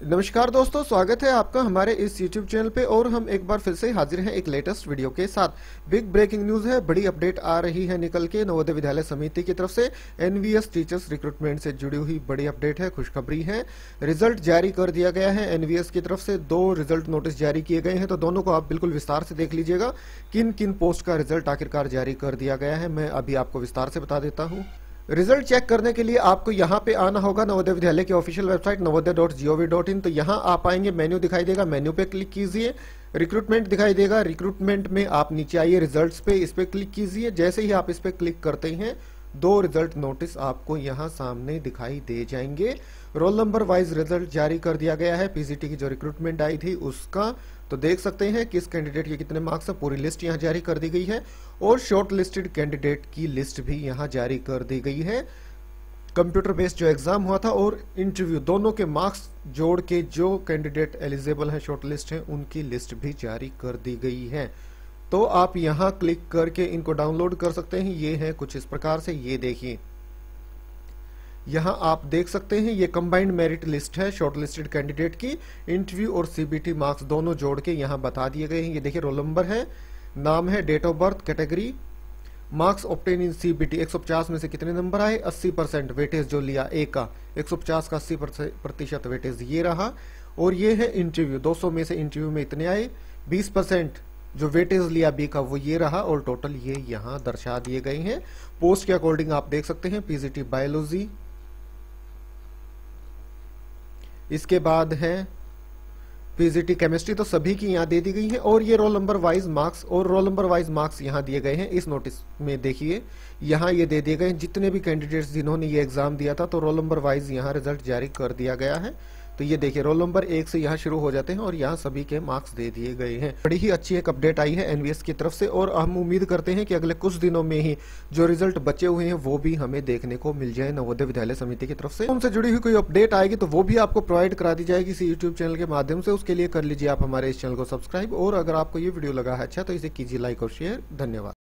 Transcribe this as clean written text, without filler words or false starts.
नमस्कार दोस्तों, स्वागत है आपका हमारे इस YouTube चैनल पे। और हम एक बार फिर से हाजिर हैं एक लेटेस्ट वीडियो के साथ। बिग ब्रेकिंग न्यूज है, बड़ी अपडेट आ रही है निकल के नवोदय विद्यालय समिति की तरफ से। एनवीएस टीचर्स रिक्रूटमेंट से जुड़ी हुई बड़ी अपडेट है, खुशखबरी है। रिजल्ट जारी कर दिया गया है एनवीएस की तरफ से। 2 रिजल्ट नोटिस जारी किए गए हैं, तो दोनों को आप बिल्कुल विस्तार से देख लीजिएगा किन किन पोस्ट का रिजल्ट आखिरकार जारी कर दिया गया है। मैं अभी आपको विस्तार से बता देता हूँ। रिजल्ट चेक करने के लिए आपको यहाँ पे आना होगा नवोदय विद्यालय की ऑफिशियल वेबसाइट नवोदय.gov.in। तो यहाँ आप आएंगे, मेन्यू दिखाई देगा, मेन्यू पे क्लिक कीजिए। रिक्रूटमेंट दिखाई देगा, रिक्रूटमेंट में आप नीचे आइए, रिजल्ट्स पे, इस पे क्लिक कीजिए। जैसे ही आप इस पे क्लिक करते हैं 2 रिजल्ट नोटिस आपको यहाँ सामने दिखाई दे जाएंगे। रोल नंबर वाइज रिजल्ट जारी कर दिया गया है पीजीटी की जो रिक्रूटमेंट आई थी उसका। तो देख सकते हैं किस कैंडिडेट के कितने मार्क्स है, पूरी लिस्ट यहाँ जारी कर दी गई है। और शॉर्ट लिस्टेड कैंडिडेट की लिस्ट भी यहाँ जारी कर दी गई है। कंप्यूटर बेस्ड जो एग्जाम हुआ था और इंटरव्यू दोनों के मार्क्स जोड़ के जो कैंडिडेट एलिजिबल है, शॉर्ट लिस्ट है, उनकी लिस्ट भी जारी कर दी गई है। तो आप यहाँ क्लिक करके इनको डाउनलोड कर सकते हैं। ये है कुछ इस प्रकार से, ये देखिए यहाँ आप देख सकते हैं ये कंबाइंड मेरिट लिस्ट है शॉर्ट लिस्टेड कैंडिडेट की। इंटरव्यू और सीबीटी मार्क्स दोनों जोड़ के यहाँ बता दिए गए हैं। ये देखिए रोल नंबर है, नाम है, date of birth, category, marks obtain in CBT 150 में से कितने नंबर आए, 80% वेटेज जो लिया ए का, 150 का 80% वेटेज ये रहा। और ये है इंटरव्यू, 200 में से इंटरव्यू में इतने आए, 20% जो वेटेज लिया बी का वो ये रहा। और टोटल ये यहाँ दर्शा दिए गए हैं। पोस्ट के अकॉर्डिंग आप देख सकते हैं पीजीटी बायोलॉजी, इसके बाद है पीजीटी केमिस्ट्री, तो सभी की यहाँ दे दी गई है। और ये रोल नंबर वाइज मार्क्स और रोल नंबर वाइज मार्क्स यहाँ दिए गए हैं इस नोटिस में। देखिए यहाँ ये दे दिए गए हैं जितने भी कैंडिडेट्स जिन्होंने ये एग्जाम दिया था, तो रोल नंबर वाइज यहाँ रिजल्ट जारी कर दिया गया है। तो ये देखिए रोल नंबर 1 से यहाँ शुरू हो जाते हैं और यहाँ सभी के मार्क्स दे दिए गए हैं। बड़ी ही अच्छी एक अपडेट आई है एनवीएस की तरफ से। और हम उम्मीद करते हैं कि अगले कुछ दिनों में ही जो रिजल्ट बचे हुए हैं वो भी हमें देखने को मिल जाए नवोदय विद्यालय समिति की तरफ से। उनसे जुड़ी हुई कोई अपडेट आएगी तो वो भी आपको प्रोवाइड करा दी जाएगी इसी यूट्यूब चैनल के माध्यम से। उसके लिए कर लीजिए आप हमारे इस चैनल को सब्सक्राइब। और अगर आपको ये वीडियो लगा है अच्छा तो इसे कीजिए लाइक और शेयर। धन्यवाद।